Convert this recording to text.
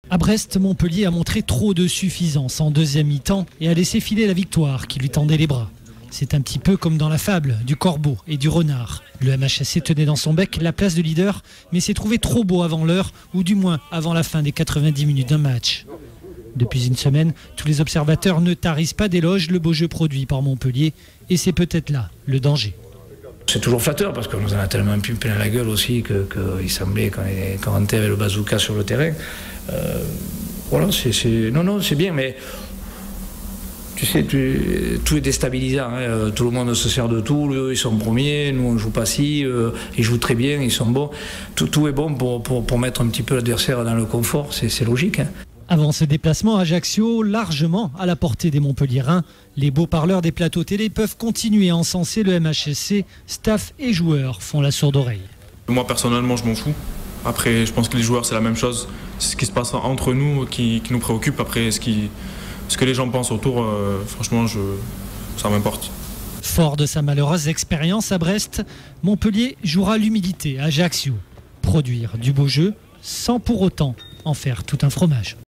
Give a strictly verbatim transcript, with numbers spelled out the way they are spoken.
À Brest, Montpellier a montré trop de suffisance en deuxième mi-temps et a laissé filer la victoire qui lui tendait les bras. C'est un petit peu comme dans la fable du corbeau et du renard. Le M H S C tenait dans son bec la place de leader, mais s'est trouvé trop beau avant l'heure, ou du moins avant la fin des quatre-vingt-dix minutes d'un match. Depuis une semaine, tous les observateurs ne tarissent pas d'éloges le beau jeu produit par Montpellier, et c'est peut-être là le danger. C'est toujours flatteur parce qu'on nous en a tellement pu plein la gueule aussi qu'il que semblait qu'on rentrait avec le bazooka sur le terrain. Euh, voilà, c'est, non, non, c'est bien, mais tu sais, tu, tout est déstabilisant. Hein. Tout le monde se sert de tout. Eux, ils sont premiers, nous, on ne joue pas si. Euh, ils jouent très bien, ils sont bons. Tout, tout est bon pour, pour, pour mettre un petit peu l'adversaire dans le confort. C'est logique. Hein. Avant ce déplacement à Ajaccio, largement à la portée des Montpelliérains, les beaux parleurs des plateaux télé peuvent continuer à encenser le M H S C. Staff et joueurs font la sourde oreille. Moi, personnellement, je m'en fous. Après, je pense que les joueurs, c'est la même chose. C'est ce qui se passe entre nous qui, qui nous préoccupe. Après, ce, qui, ce que les gens pensent autour, euh, franchement, je, ça m'importe. Fort de sa malheureuse expérience à Brest, Montpellier jouera l'humilité à Ajaccio. Produire du beau jeu sans pour autant en faire tout un fromage.